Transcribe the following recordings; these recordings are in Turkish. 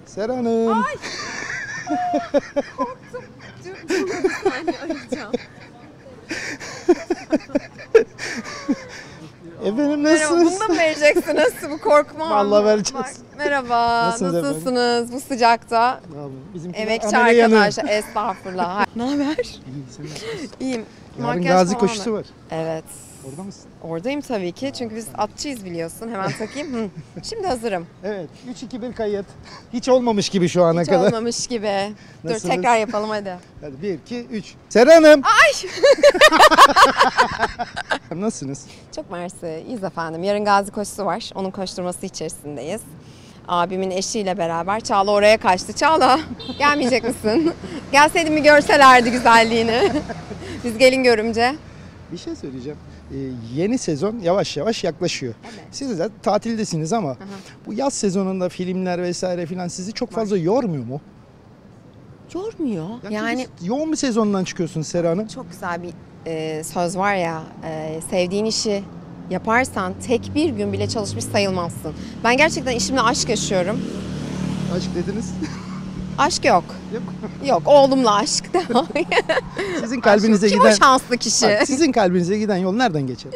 Sera Hanım. Ay! Korktum. Dur, bir saniye arayacağım. Efendim Merhaba, nasılsınız? bunu da mı vereceksiniz? Bu korkma. Vallahi vereceğiz. Bak, merhaba, Nasılsınız nasılsınız bu sıcakta? Ne yapalım? Bizimkiler Emekçi amele yanı. arkadaşlar, estağfurullah. Ne haber? İyi, sen nasılsın? İyiyim. Yarın Makyaj gazi falan koşusu mı? var. Evet. Orada mısın? Oradayım tabii ki çünkü biz atçıyız biliyorsun. Hemen takayım. Hı. Şimdi hazırım. Evet. 3-2-1 kayıt. Hiç olmamış gibi şu ana Hiç kadar. olmamış gibi. Dur Nasılsınız? tekrar yapalım hadi. Hadi 1, 2, 3. Sera Hanım. Ay! Nasılsınız? Çok mersi. İyiyiz efendim. Yarın gazi koşusu var. Onun koşturması içerisindeyiz. Abimin eşiyle beraber. Çağla oraya kaçtı. Çağla gelmeyecek misin? Gelseydin bir görselerdi güzelliğini. Biz gelin görümce. Bir şey söyleyeceğim. Yeni sezon yavaş yavaş yaklaşıyor. Evet. Siz de tatildesiniz ama bu yaz sezonunda filmler vesaire filan sizi çok fazla yormuyor mu? Yormuyor. Yani Yani yoğun bir sezondan çıkıyorsunuz Sera Hanım. çok güzel bir söz var ya. Sevdiğin işi yaparsan tek bir gün bile çalışmış sayılmazsın. Ben gerçekten işimle aşk yaşıyorum. Aşk dediniz. Aşk yok. Yok. Yok, oğlumla aşk. Sizin kalbinize Kim giden o şanslı kişi? Bak, sizin kalbinize giden yol nereden geçer?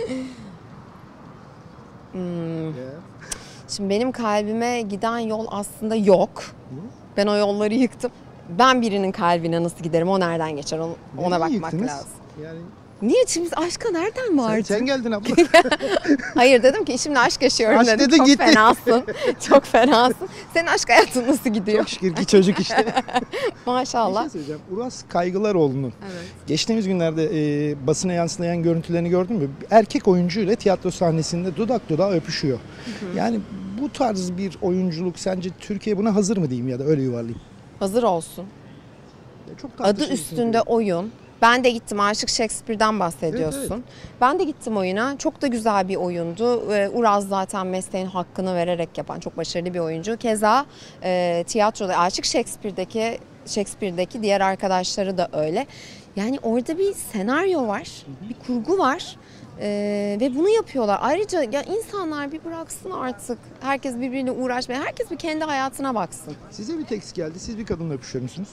Ya. Şimdi benim kalbime giden yol aslında yok. Ben o yolları yıktım. Ben birinin kalbine nasıl giderim, o nereden geçer ona Neyi bakmak yıktınız? lazım. Yani Niye şimdi aşka nereden vardı? sen geldin abla. Hayır dedim ki işimle aşk yaşıyorum Aşk dedim. dedin, Çok gitti. fenasın. Çok fenasın. Senin aşk hayatın nasıl gidiyor? Çok şükür ki çocuk işte. Bir Maşallah. şey söyleyeceğim. Uras Kaygılaroğlu'nun Evet. geçtiğimiz günlerde basına yansılayan görüntülerini gördün mü? Erkek oyuncu ile tiyatro sahnesinde dudak dudağa öpüşüyor. Yani bu tarz bir oyunculuk sence Türkiye buna hazır mı diyeyim ya da öyle yuvarlayayım? Hazır olsun. Ya çok Adı tartışılır üstünde çünkü. oyun. Ben de gittim. Aşık Shakespeare'den bahsediyorsun. Evet, evet. Ben de gittim oyuna. Çok da güzel bir oyundu. Uraz zaten mesleğin hakkını vererek yapan çok başarılı bir oyuncu. Keza tiyatroda Aşık Shakespeare'deki diğer arkadaşları da öyle. Yani orada bir senaryo var, bir kurgu var. Ve bunu yapıyorlar. Ayrıca ya insanlar bir bıraksın artık. Herkes birbiriyle uğraşmaya. Herkes bir kendi hayatına baksın. Size bir tekst geldi. Siz bir kadınla öpüşüyor musunuz?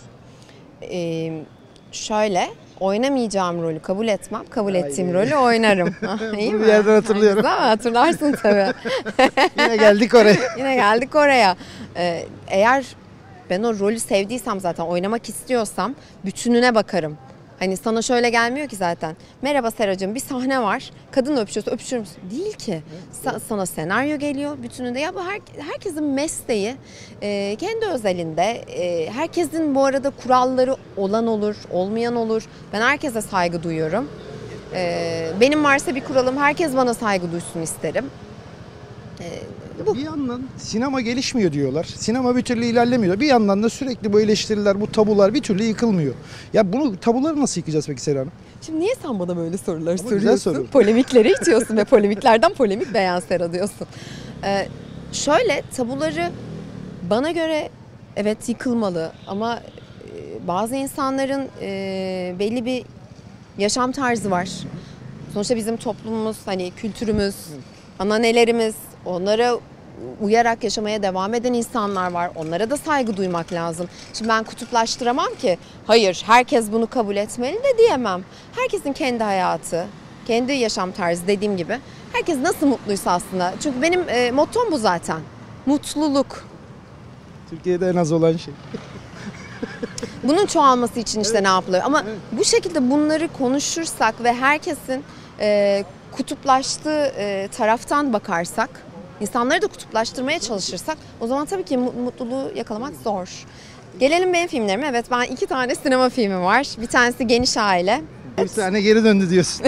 Şöyle oynamayacağım rolü kabul etmem. Kabul Vay ettiğim be. rolü oynarım. İyi Bunu mi? bir yerden hatırlıyorum. Güzel mi? Hatırlarsın tabii. Yine geldik oraya. Yine geldik oraya. Eğer ben o rolü sevdiysem zaten oynamak istiyorsam bütününe bakarım. Hani sana şöyle gelmiyor ki zaten. Merhaba Seracığım, bir sahne var. Kadınla öpüşüyorsun, öpüşür müsün? Değil ki. Sana senaryo geliyor bütününde. Ya bu herkesin mesleği kendi özelinde. Herkesin bu arada kuralları olan olur, olmayan olur. Ben herkese saygı duyuyorum. Benim varsa bir kuralım, herkes bana saygı duysun isterim. Bu. Bir yandan sinema gelişmiyor diyorlar. Sinema bir türlü ilerlemiyor. Bir yandan da sürekli bu eleştiriler, bu tabular bir türlü yıkılmıyor. Ya bunu tabuları nasıl yıkacağız peki Sera Hanım? Şimdi niye sen bana böyle sorular güzel soruyorsun? soru. Polemiklere itiyorsun ve polemiklerden polemik beyan Sera diyorsun. Şöyle tabuları bana göre evet yıkılmalı ama bazı insanların belli bir yaşam tarzı var. Sonuçta bizim toplumumuz, hani kültürümüz, ananelerimiz, onlara uyarak yaşamaya devam eden insanlar var. Onlara da saygı duymak lazım. Şimdi ben kutuplaştıramam ki. Hayır, herkes bunu kabul etmeli de diyemem. Herkesin kendi hayatı, kendi yaşam tarzı dediğim gibi. Herkes nasıl mutluysa aslında. Çünkü benim mottom bu zaten. Mutluluk. Türkiye'de en az olan şey. Bunun çoğalması için işte ne yapılıyor? Ama bu şekilde bunları konuşursak ve herkesin kutuplaştığı taraftan bakarsak, insanları da kutuplaştırmaya çalışırsak o zaman tabii ki mutluluğu yakalamak zor. Gelelim benim filmlerime. Evet, ben 2 tane sinema filmi var. Bir tanesi Geniş Aile. Bir sahne geri döndü diyorsun.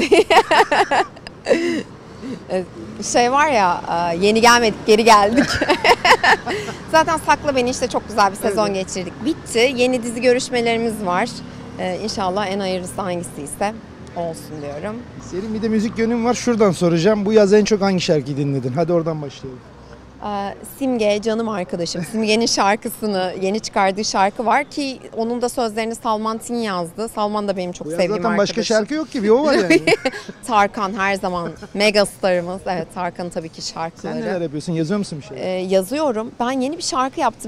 Şey var ya, yeni gelmedik, geri geldik. Zaten Sakla Beni işte çok güzel bir sezon geçirdik. Bitti. Yeni dizi görüşmelerimiz var. İnşallah en hayırlısı hangisiyse olsun diyorum. Senin bir de müzik yönün var. Şuradan soracağım. Bu yaz en çok hangi şarkıyı dinledin? Hadi oradan başlayalım. Simge canım arkadaşım. Simge'nin şarkısını, yeni çıkardığı şarkı var ki onun da sözlerini Salman Tin yazdı. Salman da benim çok Bu yaz sevdiğim zaten arkadaşım. başka şarkı yok ki. Bir o var yani. Tarkan her zaman megastarımız. Evet, Tarkan'ın tabii ki Sen şarkıları. neler yapıyorsun? Yazıyor musun bir şey? Yazıyorum. Ben yeni bir şarkı yaptım. Bir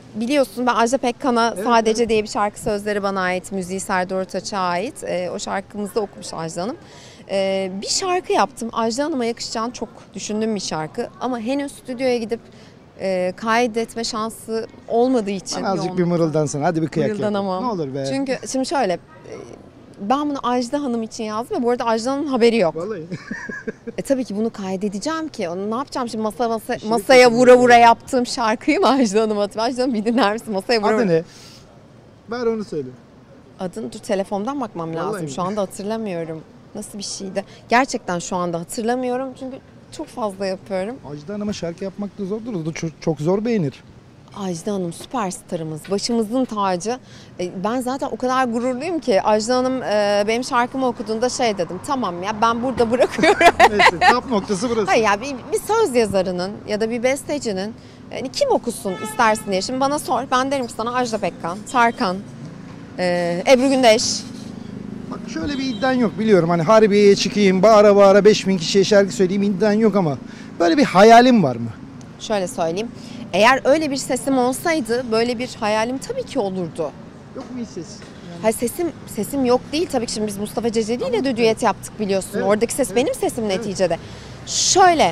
biliyorsun ben Ajda Pekkan'a Evet, Sadece diye bir şarkı, sözleri bana ait, müziği Serdar Ortaç'a ait. O şarkımızda okumuş Ajda Hanım. Bir şarkı yaptım. Ajda Hanım'a yakışacağını çok düşündüğüm bir şarkı. Ama henüz stüdyoya gidip kaydetme şansı olmadığı için. Bana azıcık bir mırıldansana. Hadi bir kıyak yap. Mırıldanamam. Ne olur be. Çünkü şimdi şöyle, ben bunu Ajda Hanım için yazdım ve bu arada Ajda Hanım'ın haberi yok. Vallahi. Tabii ki bunu kaydedeceğim ki. Onu ne yapacağım şimdi, Kişilik masaya vura takımı. vura yaptığım şarkıyı mı Ajda Hanım'a atayım? Ajda Hanım bir dinler misin? Masaya vura Adı vura. ne? Ver onu söyle. Adını dur, telefondan bakmam lazım. Vallahi. Şu anda hatırlamıyorum. Nasıl bir şeydi? Gerçekten şu anda hatırlamıyorum çünkü çok fazla yapıyorum. Ajda Hanım'a şarkı yapmak da zordur. O da çok zor beğenir. Ajda Hanım süperstarımız, başımızın tacı. Ben zaten o kadar gururluyum ki Ajda Hanım benim şarkımı okuduğunda şey dedim. Tamam ya, ben burada bırakıyorum. Neyse, tap noktası burası. Hayır ya, bir söz yazarının ya da bir bestecinin yani kim okusun istersin diye. Şimdi bana sor. Ben derim ki sana Ajda Pekkan, Tarkan, Ebru Gündeş. Bak şöyle bir iddian yok biliyorum. Hani Harbiye'ye çıkayım, bağıra bağıra 5000 kişiye şarkı söyleyeyim iddian yok ama böyle bir hayalin var mı? Şöyle söyleyeyim. Eğer öyle bir sesim olsaydı böyle bir hayalim tabii ki olurdu. Yok mu hiç ses? Ha, sesim yok değil tabii ki. Şimdi biz Mustafa Ceceli ile de düet yaptık biliyorsun. Evet, Oradaki ses evet, benim sesim evet. neticede. Şöyle,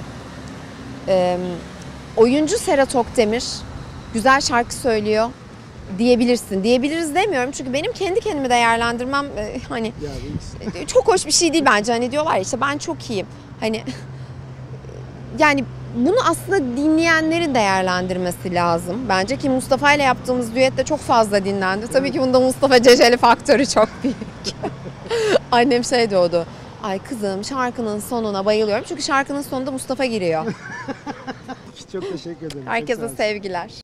oyuncu Serhat Okdemir güzel şarkı söylüyor diyebilirsin. Diyebiliriz demiyorum çünkü benim kendi kendimi değerlendirmem hani Ya, çok hoş bir şey değil bence. Hani diyorlar ya işte ben çok iyiyim. Hani yani bunu aslında dinleyenlerin değerlendirmesi lazım. Bence ki Mustafa ile yaptığımız düet de çok fazla dinlendi. Tabii ki bunda Mustafa Ceceli faktörü çok büyük. Annem şey diyordu. Ay kızım, şarkının sonuna bayılıyorum. Çünkü şarkının sonunda Mustafa giriyor. çok teşekkür ederim. Çok sağ Herkese olsun. sevgiler.